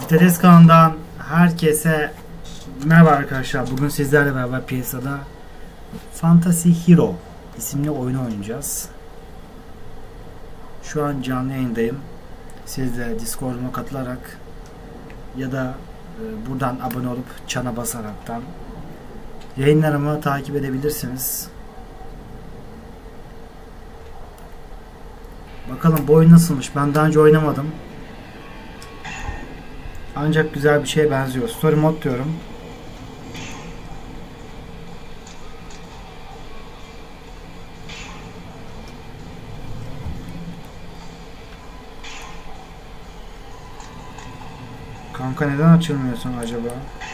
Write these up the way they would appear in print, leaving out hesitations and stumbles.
Çiftedes kanalından herkese merhaba arkadaşlar. Bugün sizlerle beraber piyasada Fantasy Hero isimli oyunu oynayacağız. Şu an canlı yayındayım. Siz de Discord'uma katılarak ya da buradan abone olup çana basaraktan yayınlarımı takip edebilirsiniz. Bakalım bu oyun nasılmış? Ben daha önce oynamadım. Ancak güzel bir şeye benziyor. Story mode diyorum. Kanka neden açılmıyorsun acaba?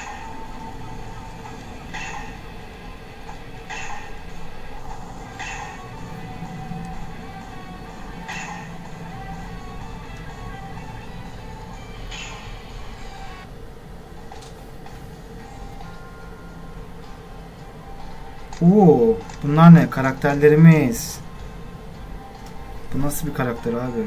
Oo, bunlar ne? Karakterlerimiz. Bu nasıl bir karakter abi?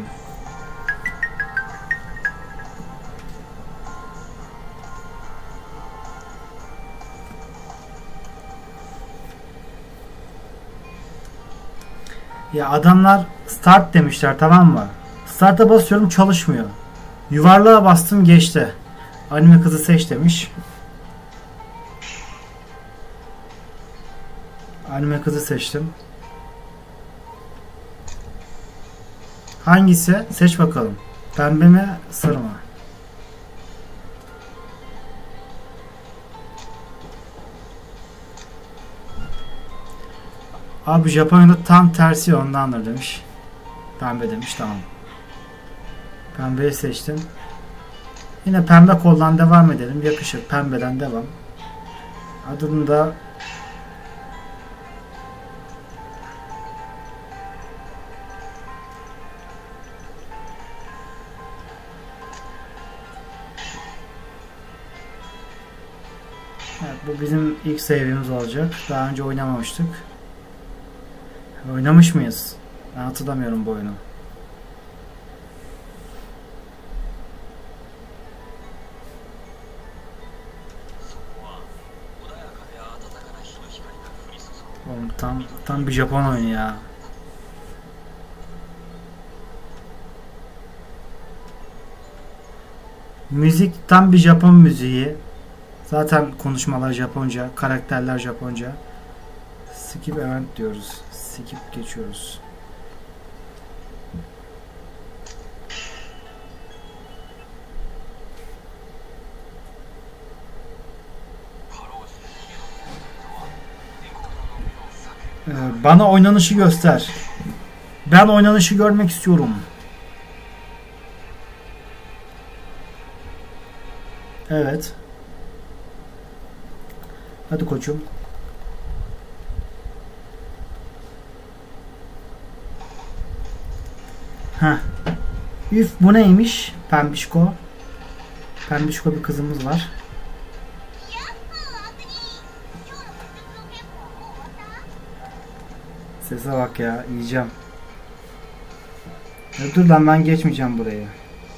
Ya adamlar start demişler, tamam mı? Start'a basıyorum, çalışmıyor. Yuvarlığa bastım, geçti. Anime kızı seç demiş. Anime kızı seçtim. Hangisi? Seç bakalım. Pembe mi, sarı mı? Abi Japonya'da tam tersi ondandır demiş. Pembe demiş, tamam. Pembeyi seçtim. Yine pembe koldan devam edelim. Yakışır. Pembeden devam. Adını da evet, bu bizim ilk seviyemiz olacak. Daha önce oynamamıştık. Oynamış mıyız? Ben hatırlamıyorum bu oyunu. Oğlum tam bir Japon oyunu ya. Müzik tam bir Japon müziği. Zaten konuşmalar Japonca, karakterler Japonca. Skip event diyoruz. Skip geçiyoruz. Bana oynanışı göster. Ben oynanışı görmek istiyorum. Evet. Hadi koçum. Heh. Üf, bu neymiş? Pembişko. Pembişko bir kızımız var. Sese bak ya, yiyeceğim. Ya dur lan, ben geçmeyeceğim burayı.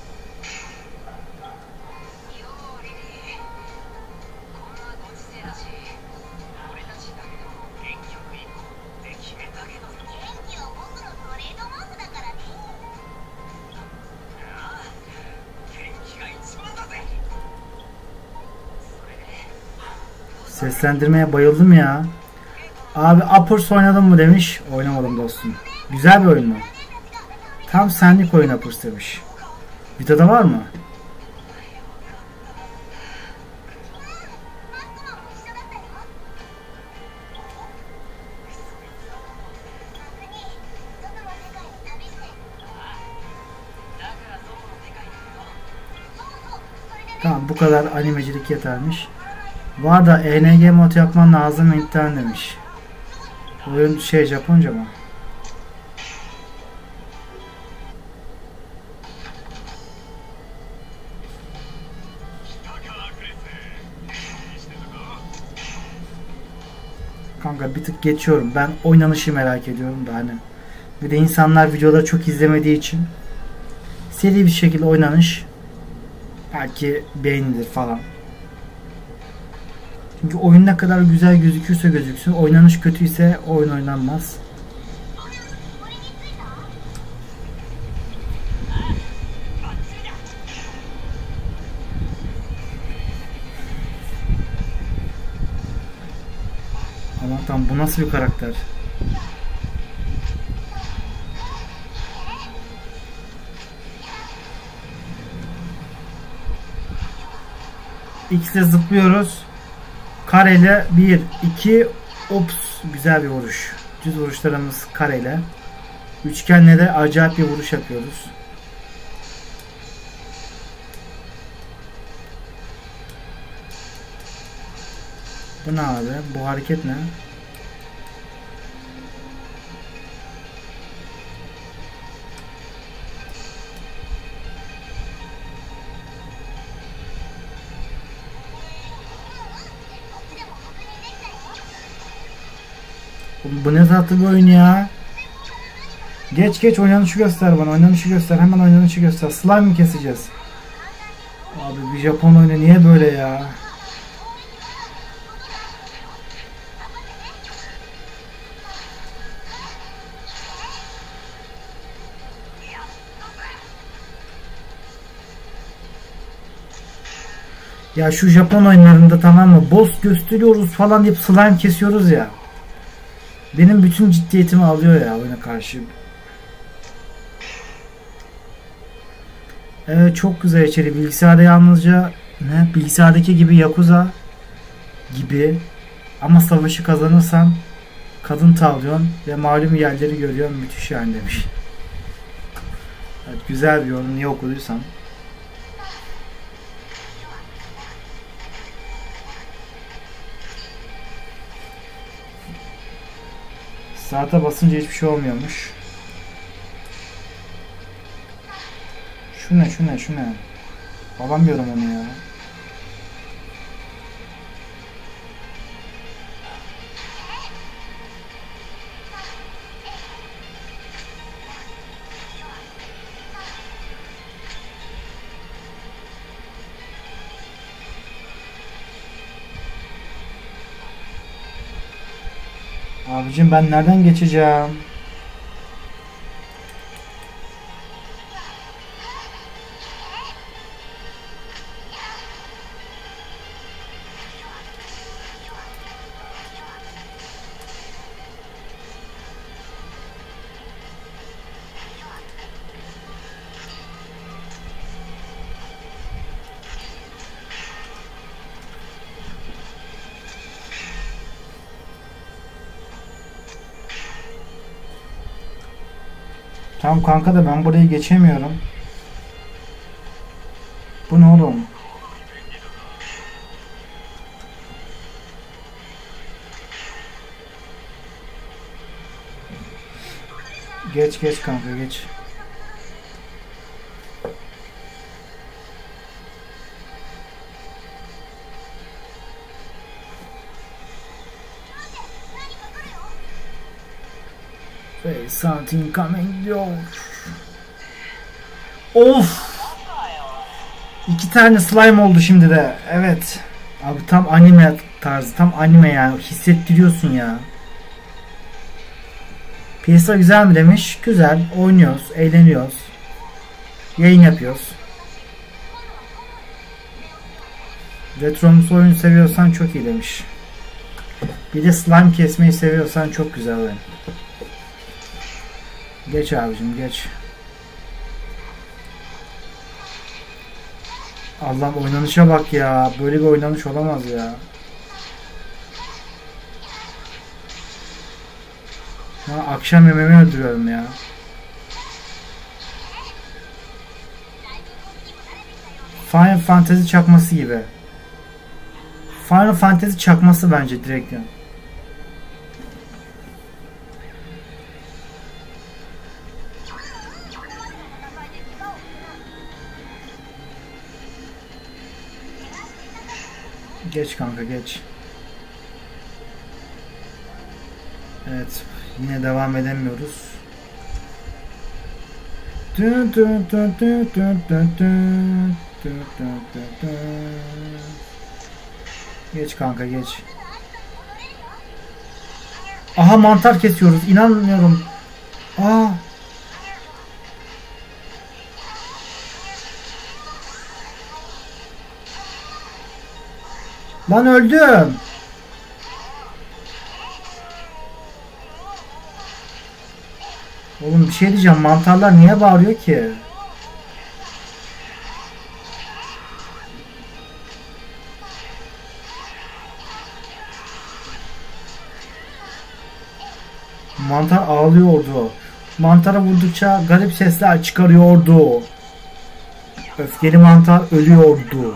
Seslendirmeye bayıldım ya. Abi Uppers oynadın mı demiş. Oynamadım dostum. Güzel bir oyun mu? Tam senlik oyun Uppers demiş. Vita'da var mı? Tamam, bu kadar animecilik yetermiş. Var da ENG mod yapman lazım internet demiş. Oyun Japonca mı? Kanka bir tık geçiyorum. Ben oynanışı merak ediyorum da hani. Bir de insanlar videoları çok izlemediği için seri bir şekilde oynanış. Belki beğenilir falan. Çünkü oyun ne kadar güzel gözükürse gözüksün, oynanış kötüyse oyun oynanmaz. Aman tamam, bu nasıl bir karakter? X'e zıplıyoruz. Kareyle 1, 2, ops, güzel bir vuruş. Düz vuruşlarımız kareyle. Üçgenle de acayip bir vuruş yapıyoruz. Bu ne abi? Bu hareket ne? Bu ne tatlı bir oyun ya. Geç oynanışı göster bana. Oynanışı göster. Hemen oynanışı göster. Slime mi keseceğiz? Abi bir Japon oyunu niye böyle ya? Ya şu Japon oyunlarında, tamam mı, boss gösteriyoruz falan deyip slime kesiyoruz ya. Benim bütün ciddiyetimi alıyor ya oyuna karşı. Evet, çok güzel içeri. Bilgisayarda yalnızca bilgisayardaki gibi Yakuza gibi, ama savaşı kazanırsan kadın tavlıyorsun ve malum yerleri görüyorsun. Müthiş yani demiş. Evet, güzel bir yorum. Niye okuduysam. Saate basınca hiçbir şey olmuyormuş. Şu ne? Alamıyorum onu ya. Abicim ben nereden geçeceğim? Tamam kanka da ben burayı geçemiyorum. Bu ne oğlum? Geç kanka geç. Hey, something coming diyor. Of! 2 tane slime oldu şimdi de. Evet. Abi tam anime tarzı. Tam anime yani. Hissettiriyorsun ya. Piyasa güzel mi demiş. Güzel. Oynuyoruz. Eğleniyoruz. Yayın yapıyoruz. Retromsu oyun seviyorsan çok iyi demiş. Bir de slime kesmeyi seviyorsan çok güzel oyun. Geç abicim geç. Allah'ım oynanışa bak ya. Böyle bir oynanış olamaz ya. Ha, akşam yemeğimi öldürüyorum ya. Final Fantasy çakması gibi. Final Fantasy çakması bence direkt yani. Geç kanka geç. Evet, yine devam edemiyoruz. Dün dün dün dün dün dün dün. Geç kanka geç. Aha mantar kesiyoruz. İnanmıyorum. Aa. Lan öldüm. Oğlum bir şey diyeceğim. Mantarlar niye bağırıyor ki? Mantar ağlıyordu. Mantara vurdukça garip sesler çıkarıyordu. Öfkeli mantar ölüyordu.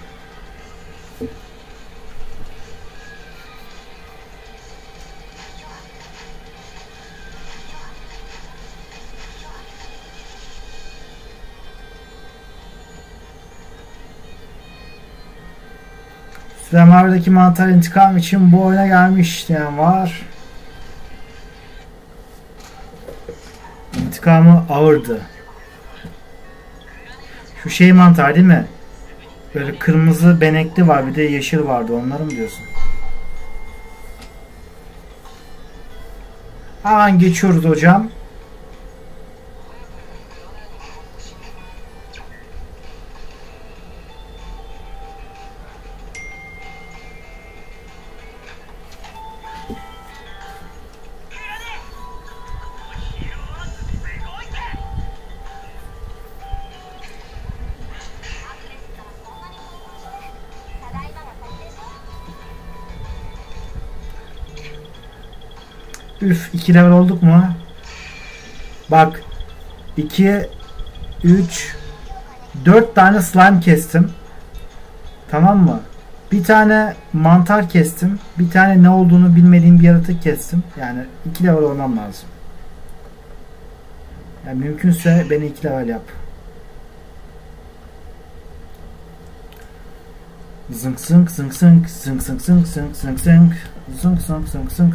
Süleymaniye'deki mantar intikam için bu oyuna gelmiş diyen var. İntikamı ağırdı. Şu şey mantar değil mi? Böyle kırmızı benekli var, bir de yeşil vardı. Onları mı diyorsun? Hemen geçiyoruz hocam. Üf, 2 level olduk mu? Bak 2 3 4 tane slime kestim. Tamam mı? Bir tane mantar kestim. Bir tane ne olduğunu bilmediğim bir yaratık kestim. Yani 2 level olmam lazım. Yani mümkünse beni 2 level yap. Zınk zınk zınk zınk zınk zınk zınk zınk zınk zınk zınk zınk zınk zınk.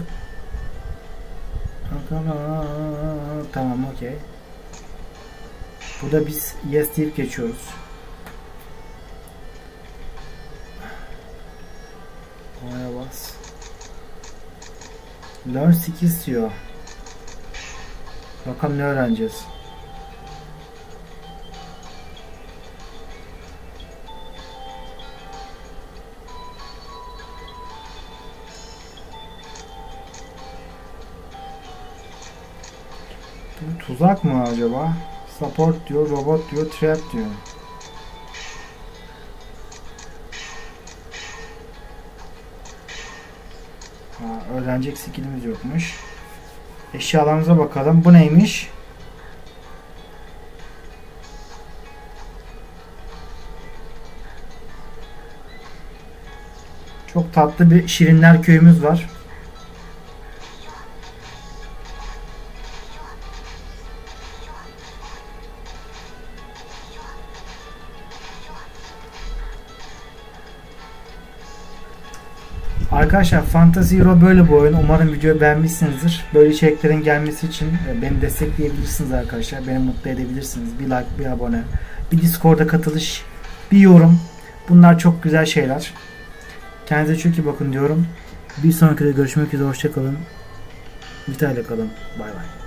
Tamam, okey. Burada biz yes deyip geçiyoruz. Oraya bas. Learn skills diyor. Bakalım ne öğreneceğiz. Bu tuzak mı acaba? Support diyor, robot diyor, trap diyor. Öğrenecek skillimiz yokmuş. Eşyalarımıza bakalım. Bu neymiş? Çok tatlı bir şirinler köyümüz var. Arkadaşlar Fantasy Hero böyle bir oyun. Umarım videoyu beğenmişsinizdir. Böyle içeriklerin gelmesi için beni destekleyebilirsiniz arkadaşlar. Beni mutlu edebilirsiniz. Bir like, bir abone, bir Discord'a katılış, bir yorum. Bunlar çok güzel şeyler. Kendinize çok iyi bakın diyorum. Bir sonraki de görüşmek üzere. Hoşça kalın. Vitayla kalın. Bay bay.